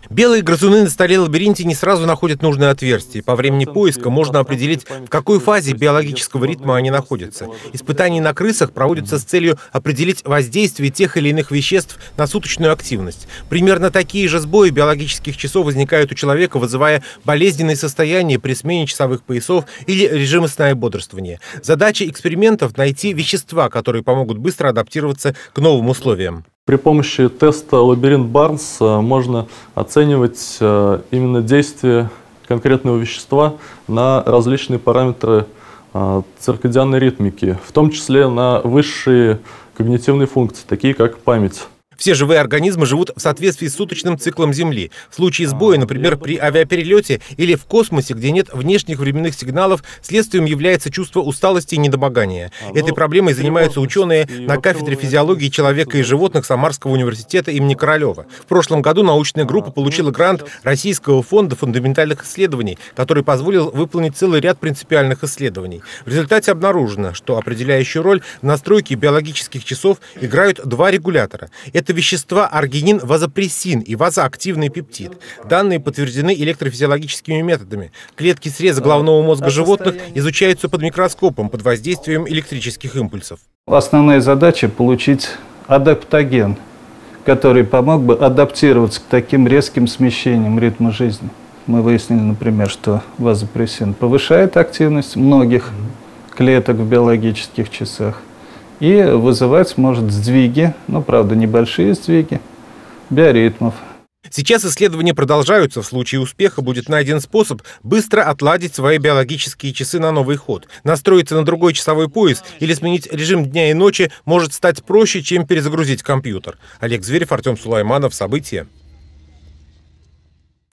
Белые грызуны на столе лабиринте не сразу находят нужное отверстие. По времени поиска можно определить, в какой фазе биологического ритма они находятся. Испытания на крысах проводятся с целью определить воздействие тех или иных веществ на суточную активность. Примерно такие же сбои биологических часов возникают у человека, вызывая болезненные состояния при смене часовых поясов или режима сна и бодрствования. Задача экспериментов – найти вещества, которые помогут быстро адаптироваться к новым условиям. При помощи теста «Лабиринт Барнс» можно оценивать именно действие конкретного вещества на различные параметры циркадианной ритмики, в том числе на высшие когнитивные функции, такие как память. Все живые организмы живут в соответствии с суточным циклом Земли. В случае сбоя, например, при авиаперелете или в космосе, где нет внешних временных сигналов, следствием является чувство усталости и недомогания. Этой проблемой занимаются ученые на кафедре физиологии человека и животных Самарского университета имени Королева. В прошлом году научная группа получила грант Российского фонда фундаментальных исследований, который позволил выполнить целый ряд принципиальных исследований. В результате обнаружено, что определяющую роль в настройке биологических часов играют два регулятора. Это вещества аргинин, вазопрессин и вазоактивный пептид. Данные подтверждены электрофизиологическими методами. Клетки среза головного мозга животных изучаются под микроскопом под воздействием электрических импульсов. Основная задача – получить адаптоген, который помог бы адаптироваться к таким резким смещениям ритма жизни. Мы выяснили, например, что вазопрессин повышает активность многих клеток в биологических часах и вызывать может сдвиги, правда, небольшие сдвиги, биоритмов. Сейчас исследования продолжаются. В случае успеха будет найден способ быстро отладить свои биологические часы на новый ход. Настроиться на другой часовой пояс или сменить режим дня и ночи может стать проще, чем перезагрузить компьютер. Олег Зверев, Артем Сулайманов. События.